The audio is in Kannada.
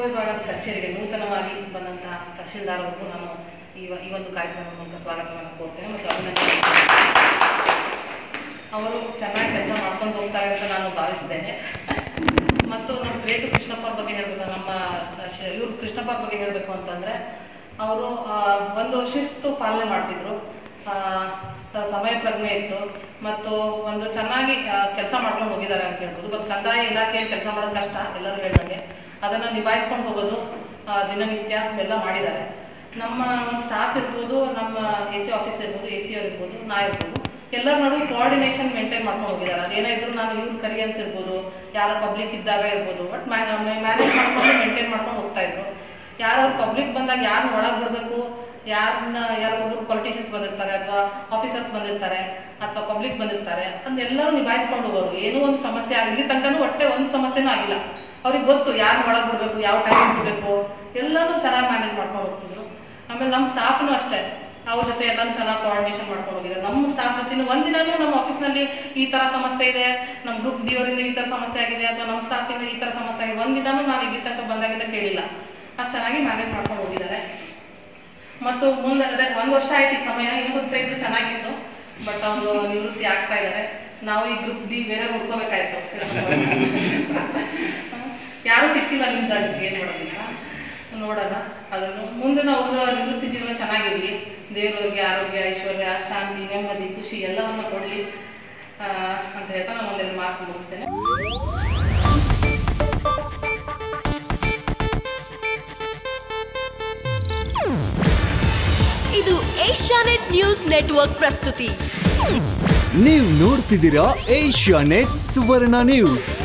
ಉಪವಿಭಾಗದ ಕಚೇರಿಗೆ ನೂತನವಾಗಿ ಬಂದಂತಹ ತಹಶೀಲ್ದಾರ್ ಅವರಿಗೂ ನಾನು ಈ ಒಂದು ಕಾರ್ಯಕ್ರಮದ ಮೂಲಕ ಸ್ವಾಗತವನ್ನು ಕೋರ್ತೇನೆ ಮತ್ತು ಅಭಿನಂದನೆ. ಅವರು ಚೆನ್ನಾಗಿ ಕೆಲಸ ಮಾಡ್ಕೊಂಡು ಹೋಗ್ತಾರೆ ಅಂತ ನಾನು ಭಾವಿಸಿದ್ದೇನೆ. ಮತ್ತು ನಮ್ಮ ರೇಟು ಕೃಷ್ಣಪ್ಪ ಅವ್ರ ಬಗ್ಗೆ ಹೇಳಬೇಕು, ನಮ್ಮ ಇವರು ಕೃಷ್ಣಪ್ಪ ಅವ್ರ ಬಗ್ಗೆ ಹೇಳಬೇಕು ಅಂತಂದರೆ ಅವರು ಒಂದು ಶಿಸ್ತು ಪಾಲನೆ ಮಾಡ್ತಿದ್ರು, ಸಮಯ ಪ್ರಜ್ಞೆ ಇತ್ತು ಮತ್ತು ಒಂದು ಚೆನ್ನಾಗಿ ಕೆಲಸ ಮಾಡ್ಕೊಂಡು ಹೋಗಿದ್ದಾರೆ ಅಂತ ಹೇಳ್ಬೋದು. ಮತ್ತು ಕಂದಾಯ ಇಲಾಖೆಯಲ್ಲಿ ಕೆಲಸ ಮಾಡೋದು ಕಷ್ಟ, ಎಲ್ಲರೂ ಹೇಳ್ದಂಗೆ ಅದನ್ನು ನಿಭಾಯಿಸ್ಕೊಂಡು ಹೋಗೋದು ದಿನನಿತ್ಯ ಎಲ್ಲ ಮಾಡಿದ್ದಾರೆ. ನಮ್ಮ ಸ್ಟಾಫ್ ಇರ್ಬೋದು, ನಮ್ಮ AC ಆಫೀಸ್ ಇರ್ಬೋದು, AC ಅವ್ರು ಇರ್ಬೋದು, ನಾ ಇರ್ಬೋದು, ಎಲ್ಲರ ನಡುವೆ ಕೋಆರ್ಡಿನೇಷನ್ ಮೇಂಟೈನ್ ಮಾಡ್ಕೊಂಡು ಹೋಗಿದ್ದಾರೆ. ಅದೇನಾದ್ರು ನಾನು ಇವ್ರು ಕರಿ ಅಂತ ಇರ್ಬೋದು, ಯಾರ ಪಬ್ಲಿಕ್ ಇದ್ದಾಗ ಇರ್ಬೋದು, ಬಟ್ ಮ್ಯಾನೇಜ್ ಮಾಡ್ಕೊಂಡು ಮೇಂಟೈನ್ ಮಾಡ್ಕೊಂಡು ಹೋಗ್ತಾ ಇದ್ರು. ಯಾರಾದ್ರು ಪಬ್ಲಿಕ್ ಬಂದಾಗ ಯಾರನ್ನ ಒಳಗೆ ಬಿಡಬೇಕು, ಯಾರೊಬ್ಬರು ಪೊಲಿಟಿಷಿಯನ್ಸ್ ಬಂದಿರ್ತಾರೆ ಅಥವಾ ಆಫೀಸರ್ಸ್ ಬಂದಿರ್ತಾರೆ ಅಥವಾ ಪಬ್ಲಿಕ್ ಬಂದಿರ್ತಾರೆ, ಅದೆಲ್ಲರೂ ನಿಭಾಯಿಸ್ಕೊಂಡು ಹೋಗೋರು. ಏನೋ ಒಂದು ಸಮಸ್ಯೆ ಆಗಲಿ ತನಕನೂ ಒಟ್ಟೆ ಒಂದು ಸಮಸ್ಯೆನೂ ಆಗಿಲ್ಲ. ಅವ್ರಿಗೆ ಗೊತ್ತು ಯಾರನ್ನ ಒಳಗೆ ಬಿಡಬೇಕು, ಯಾವ ಟೈಮ್ ಬಿಡಬೇಕು, ಎಲ್ಲರೂ ಚೆನ್ನಾಗಿ ಮ್ಯಾನೇಜ್ ಮಾಡ್ಕೊಂಡು ಹೋಗ್ತಿದ್ರು. ಆಮೇಲೆ ನಮ್ಮ ಸ್ಟಾಫ್ನು ಅಷ್ಟೇ, ಅವ್ರ ಜೊತೆ ಎಲ್ಲರೂ ಚೆನ್ನಾಗಿ ಕೋಆರ್ಡಿನೇಷನ್ ಮಾಡ್ಕೊಂಡು ಹೋಗಿದ್ದಾರೆ. ನಮ್ಮ ಸ್ಟಾಫ್ ಜೊತೆ ಒಂದಿನೂ ನಮ್ಮ ಆಫೀಸ್ನಲ್ಲಿ ಈ ತರ ಸಮಸ್ಯೆ ಇದೆ, ನಮ್ಮ ಗ್ರೂಪ್ ಡಿ ಅವರಿಂದ ಈ ತರ ಸಮಸ್ಯೆ ಆಗಿದೆ ಅಥವಾ ನಮ್ಮ ಸ್ಟಾಫಿಂದ ಈ ತರ ಸಮಸ್ಯೆ ಆಗಿದೆ, ಒಂದಿನೂ ನಾನು ಇಲ್ಲಿ ತನಕ ಬಂದಾಗಿದ್ದ ಕೇಳಿಲ್ಲ. ಅಷ್ಟು ಚೆನ್ನಾಗಿ ಮ್ಯಾನೇಜ್ ಮಾಡ್ಕೊಂಡು ಹೋಗಿದ್ದಾರೆ. ಮತ್ತು ಮುಂದೆ ಅದೇ 1 ವರ್ಷ ಆಯ್ತು ಈ ಸಮಯ, ಇನ್ನೂ ಸ್ವಲ್ಪ ಇದ್ರೆ ಚೆನ್ನಾಗಿತ್ತು. ಬಟ್ ಅವರು ನಿವೃತ್ತಿ ಆಗ್ತಾ ಇದ್ದಾರೆ. ನಾವು ಈ ಗ್ರೂಪ್ ಡಿ ಬೇರೆ ಹುಡ್ಕೋಬೇಕಾಯ್ತು. ಯಾರು ಸಿಕ್ಕಿಲ್ಲ ನಿಮ್ಮ ಜಾಗಕ್ಕೆ, ಏನ್ ಮಾಡೋದಿಲ್ಲ, ನೋಡೋಣ. ಅದನ್ನು ಮುಂದಿನ ಅವ್ರ ನಿವೃತ್ತಿ ಜೀವನ ಚೆನ್ನಾಗಿರ್ಲಿ, ದೇವರವ್ರಿಗೆ ಆರೋಗ್ಯ, ಐಶ್ವರ್ಯ, ಶಾಂತಿ, ನೆಮ್ಮದಿ, ಖುಷಿ ಎಲ್ಲವನ್ನ ಕೊಡ್ಲಿ ಅಂತ ಹೇಳ್ತಾ ನಾನು ಒಂದೆರಡು ಮಾತು ಮುಗಿಸ್ತೇನೆ. ಇದು ಏಷ್ಯಾನೆಟ್ ನ್ಯೂಸ್ ನೆಟ್ವರ್ಕ್ ಪ್ರಸ್ತುತಿ. ನೀವು ನೋಡ್ತಿದ್ದೀರಾ ಏಷ್ಯಾನೆಟ್ ಸುವರ್ಣ ನ್ಯೂಸ್.